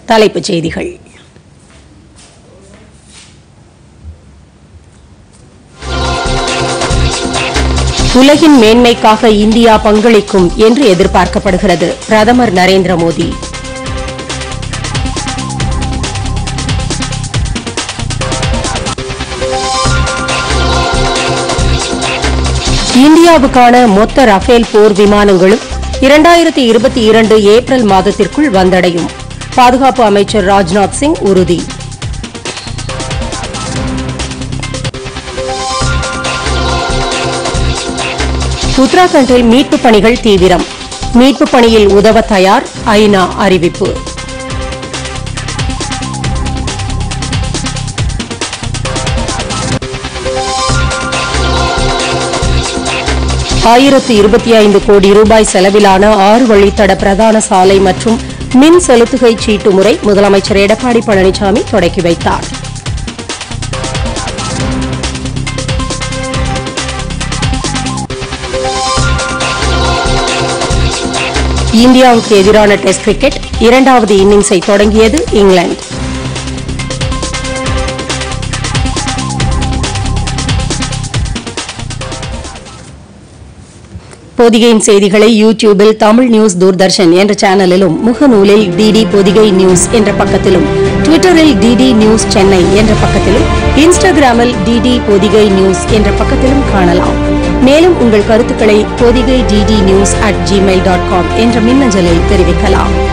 தலைப்புச் செய்திகள். உலகின் மேன்மைக்காக இந்தியா பங்களிக்கும் என்று எதிர்பார்க்கப்படுகிறது. பிரதமர் நரேந்திர மோடி. இந்தியாவுக்கான மொத்த ரஃபேல் போர் விமானங்களும் 2022 ஏப்ரல் மாதத்திற்குள் வந்தடையும். பாதுகாப்பு அமைச்சர் ராஜ்நாத் சிங் உறுதி. உத்தராகண்டில் மீட்புப் பணிகள் தீவிரம். மீட்புப் பணியில் உதவ தயார் ஐநா அறிவிப்பு. ₹1,025 கோடி செலவிலான 6 வழித்தட பிரதான சாலை மற்றும் மின் செலுத்துகை சீட்டு முறை முதலமைச்சர் எடப்பாடி பழனிசாமி தொடக்கி வைத்தார். இந்தியாவுக்கு எதிரான டெஸ்ட் கிரிக்கெட் 2வது இன்னிங்ஸை தொடங்கியது இங்கிலாந்து. பொதிகையின் செய்திகளை யூடியூபில் தமிழ் நியூஸ் தூர்தர்ஷன் என்ற சேனலிலும், முகநூலில் டிடி பொதிகை நியூஸ் என்ற பக்கத்திலும், ட்விட்டரில் டிடி நியூஸ் சென்னை என்ற பக்கத்திலும், இன்ஸ்டாகிராமில் டிடி பொதிகை நியூஸ் என்ற பக்கத்திலும் காணலாம். மேலும் உங்கள் கருத்துக்களை பொதிகை dd news@gmail.com என்ற மின்னஞ்சலில் தெரிவிக்கலாம்.